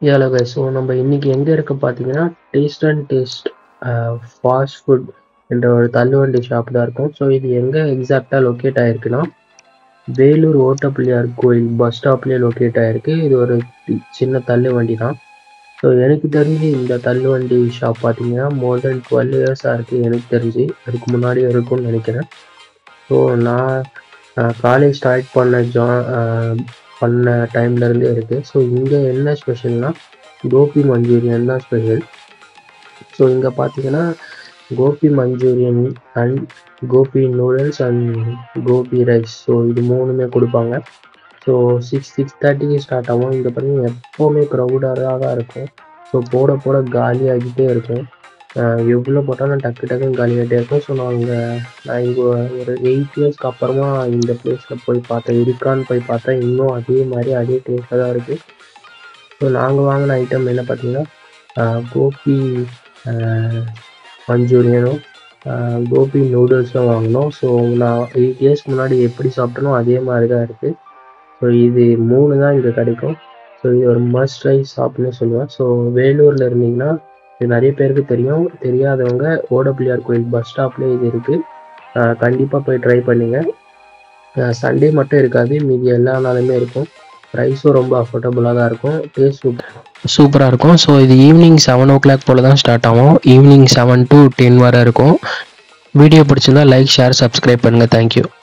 Hello guys, so நம்ம இன்னைக்கு எங்கே இருக்க பார்த்தீங்கன்னா taste and taste fast food என்ற ஒரு தள்ளுவண்டி ஷாப் தான் இருக்கும். ஸோ இது எங்கே எக்ஸாக்டாக லொக்கேட் ஆகிருக்குன்னா வேலூர் ஓட்டப்பிள்ளையார் கோயில் பஸ் ஸ்டாப்லேயே லொக்கேட் ஆகிருக்கு. இது ஒரு சின்ன தள்ளுவண்டி தான். ஸோ எனக்கு தெரிஞ்சு இந்த தள்ளுவண்டி ஷாப் பார்த்தீங்கன்னா மோர் தென் 12 இயர்ஸாக இருக்குது எனக்கு தெரிஞ்சு. அதுக்கு முன்னாடி இருக்கும்னு நினைக்கிறேன். ஸோ நான் காலேஜ் ஸ்டார்ட் பண்ண டைம்லேருந்தே இருக்குது. ஸோ இங்கே என்ன ஸ்பெஷல்னால் கோபி மஞ்சூரியன் தான் ஸ்பெஷல். ஸோ இங்கே பார்த்தீங்கன்னா gobi manchurian and gobi noodles and gobi rice, so இது மூணுமே கொடுப்பாங்க. ஸோ 6:30க்கு ஸ்டார்ட் ஆகும். இங்கே பார்த்தீங்கன்னா எப்போவுமே க்ரௌடாக தான் இருக்கும். ஸோ போட போட காலியாகிட்டே இருக்கும். எவ்வளோ போட்டாலும் டக்கு டக்குன்னு காலியாகிட்டே இருக்கும். ஸோ நான் இங்கே ஒரு 8 இயர்ஸ்க்கு அப்புறமா இந்த பிளேஸில் போய் பார்த்தேன். இருக்கான்னு போய் பார்த்தா இன்னும் அதே மாதிரி அதே டேஸ்ட்டில் தான் இருக்குது. ஸோ நாங்கள் வாங்கின ஐட்டம் என்ன பார்த்தீங்கன்னா கோபி மஞ்சூரியனும் கோபி நூடுல்ஸும் வாங்கினோம். ஸோ நான் 8 இயர்ஸ்க்கு முன்னாடி எப்படி சாப்பிட்டனோ அதே மாதிரி தான் இருக்குது. ஸோ இது 3 தான் இங்கே கிடைக்கும். ஸோ இது ஒரு மஸ்ட் ட்ரை ஷாப்னு சொல்லுவேன். ஸோ வேலூரில் இருந்தீங்கன்னா இது நிறைய பேருக்கு தெரியும். தெரியாதவங்க ஓடப்பிள்ளையார் கோயில் பஸ் ஸ்டாப்லேயே இது இருக்குது. கண்டிப்பாக போய் ட்ரை பண்ணுங்க. சண்டே மட்டும் இருக்காது, மீதி எல்லா நாளுமே இருக்கும். ப்ரைஸும் ரொம்ப அஃபோர்டபுளாக தான் இருக்கும். டேஸ்ட் சூப்பராக இருக்கும். ஸோ இது ஈவினிங் 7 o'clock போல் தான் ஸ்டார்ட் ஆகும். ஈவினிங் 7 to 10 வரை இருக்கும். வீடியோ பிடிச்சிருந்தா லைக், ஷேர், சப்ஸ்கிரைப் பண்ணுங்கள். தேங்க்யூ.